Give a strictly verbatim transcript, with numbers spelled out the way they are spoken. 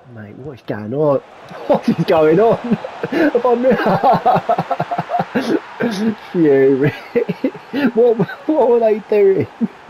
Mate, what's going on? What is going on? Have I missed? Fury. What, what were they doing?